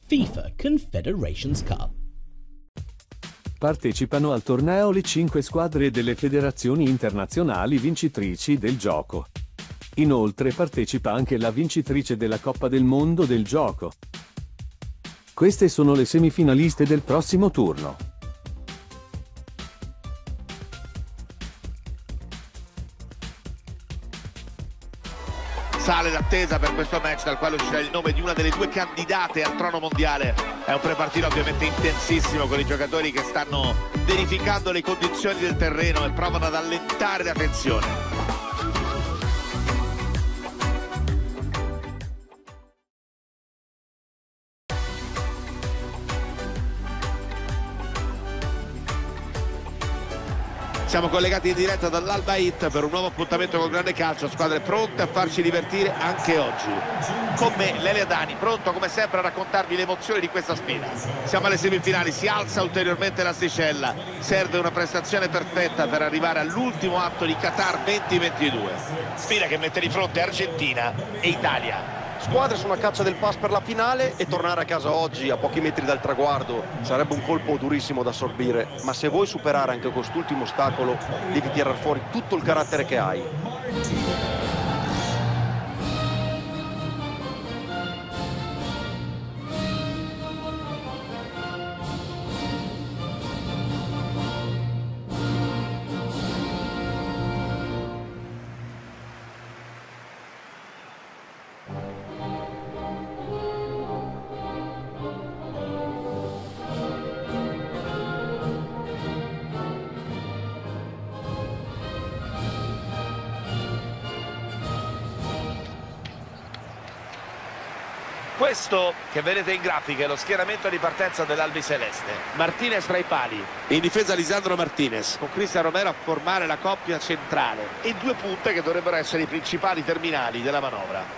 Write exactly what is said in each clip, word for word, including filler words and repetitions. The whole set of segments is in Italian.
FIFA Confederations Cup. Partecipano al torneo le cinque squadre delle federazioni internazionali vincitrici del gioco. Inoltre partecipa anche la vincitrice della Coppa del Mondo del gioco. Queste sono le semifinaliste del prossimo turno. Sale l'attesa per questo match dal quale uscirà il nome di una delle due candidate al trono mondiale. È un prepartito ovviamente intensissimo, con i giocatori che stanno verificando le condizioni del terreno e provano ad allentare la tensione. Siamo collegati in diretta dall'Al Bayt per un nuovo appuntamento con Grande Calcio, squadre pronte a farci divertire anche oggi. Con me Lele Adani, pronto come sempre a raccontarvi le emozioni di questa sfida. Siamo alle semifinali, si alza ulteriormente l'asticella, serve una prestazione perfetta per arrivare all'ultimo atto di Qatar duemilaventidue. Sfida che mette di fronte Argentina e Italia. Squadre sono a caccia del pass per la finale e tornare a casa oggi a pochi metri dal traguardo sarebbe un colpo durissimo da assorbire, ma se vuoi superare anche quest'ultimo ostacolo devi tirar fuori tutto il carattere che hai. Questo che vedete in grafica è lo schieramento di partenza dell'Albiceleste. Martinez tra i pali, in difesa Lisandro Martinez, con Cristian Romero a formare la coppia centrale e due punte che dovrebbero essere i principali terminali della manovra.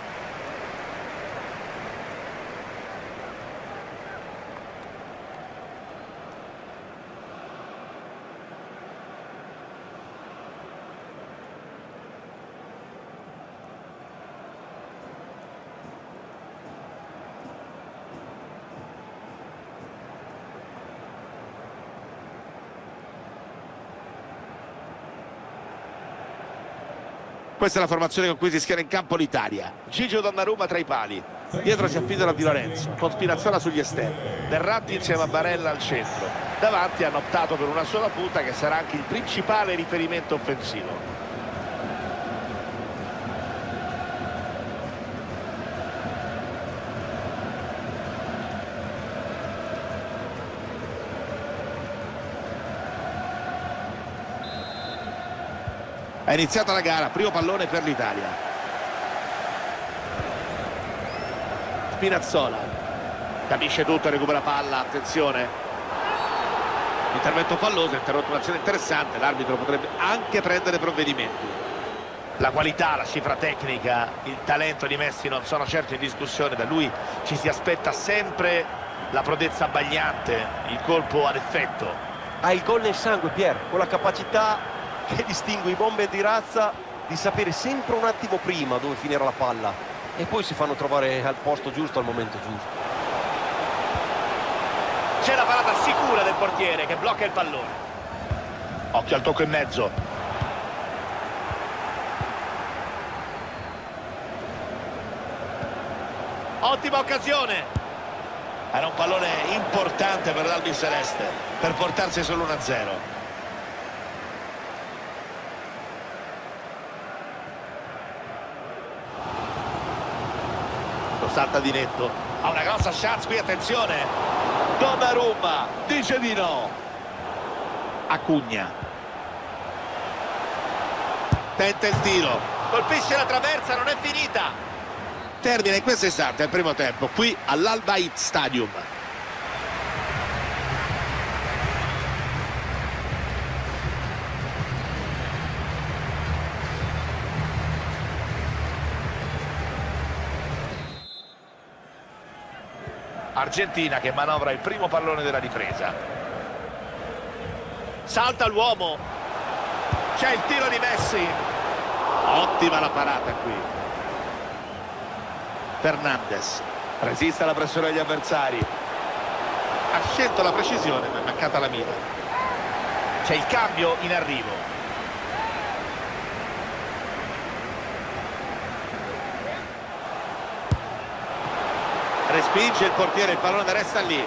Questa è la formazione con cui si schiera in campo l'Italia. Gigio Donnarumma tra i pali, dietro si affidano a Di Lorenzo, con Spinazzola sugli esterni, Verratti insieme a Barella al centro. Davanti hanno optato per una sola punta che sarà anche il principale riferimento offensivo. È iniziata la gara, primo pallone per l'Italia. Spinazzola capisce tutto e recupera palla, attenzione. Intervento falloso, interrotto un'azione interessante, l'arbitro potrebbe anche prendere provvedimenti. La qualità, la cifra tecnica, il talento di Messi non sono certo in discussione, da lui ci si aspetta sempre la prodezza abbagliante, il colpo ad effetto. Ha il gol nel sangue, Pier, con la capacità che distingue i bomber di razza di sapere sempre un attimo prima dove finirà la palla e poi si fanno trovare al posto giusto al momento giusto. C'è la parata sicura del portiere che blocca il pallone. Occhio al tocco in mezzo. Ottima occasione. Era un pallone importante per l'Albiceleste per portarsi solo uno a zero. Salta di netto, ha una grossa chance qui, attenzione. Donnarumma dice di no. Acugna tenta il tiro, colpisce la traversa, non è finita. Termina in questo istante il primo tempo qui all'Al Bayt Stadium. Argentina che manovra il primo pallone della ripresa. Salta l'uomo. C'è il tiro di Messi. Ottima la parata qui. Fernandes. Resiste alla pressione degli avversari. Ha scelto la precisione, ma è mancata la mira. C'è il cambio in arrivo. Respinge il portiere, il pallone resta lì.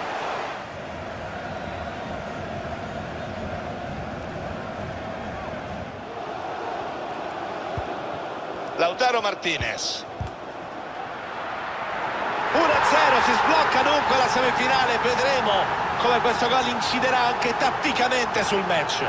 Lautaro Martinez. uno a zero, si sblocca dunque la semifinale. Vedremo come questo gol inciderà anche tatticamente sul match.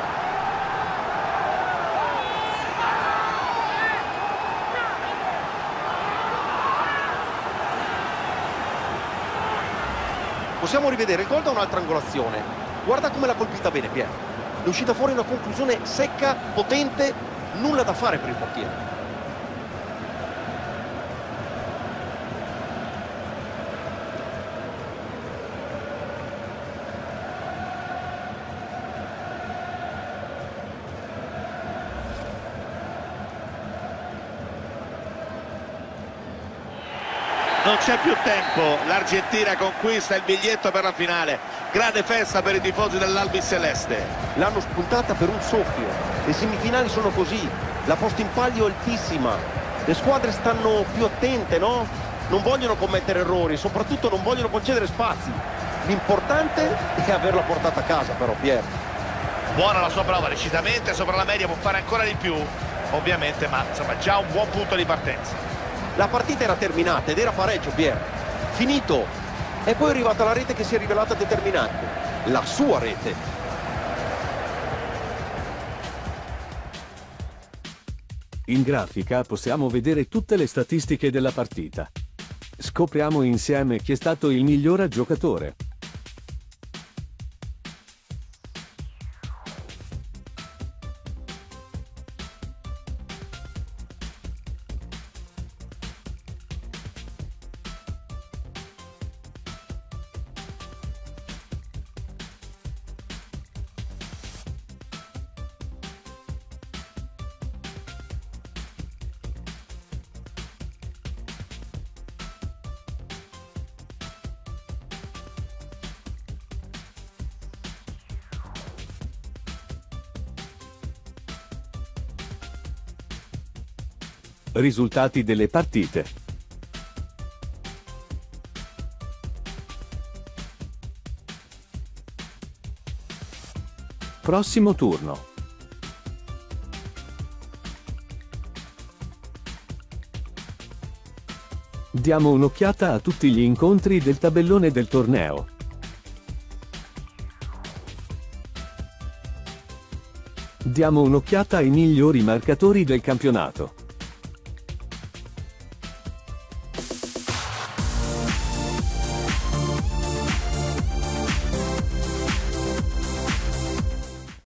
Possiamo rivedere il gol da un'altra angolazione. Guarda come l'ha colpita bene Pier. È uscita fuori una conclusione secca, potente, nulla da fare per il portiere. Non c'è più tempo, l'Argentina conquista il biglietto per la finale. Grande festa per i tifosi dell'Albi Celeste. L'hanno spuntata per un soffio. Le semifinali sono così, la posta in palio è altissima. Le squadre stanno più attente, no? Non vogliono commettere errori, soprattutto non vogliono concedere spazi. L'importante è averla portata a casa però, Pier. Buona la sua prova, decisamente sopra la media, può fare ancora di più, ovviamente, ma insomma già un buon punto di partenza. La partita era terminata ed era pareggio, Pier. Finito. E poi è arrivata la rete che si è rivelata determinante. La sua rete. In grafica possiamo vedere tutte le statistiche della partita. Scopriamo insieme chi è stato il miglior giocatore. Risultati delle partite. Prossimo turno. Diamo un'occhiata a tutti gli incontri del tabellone del torneo. Diamo un'occhiata ai migliori marcatori del campionato.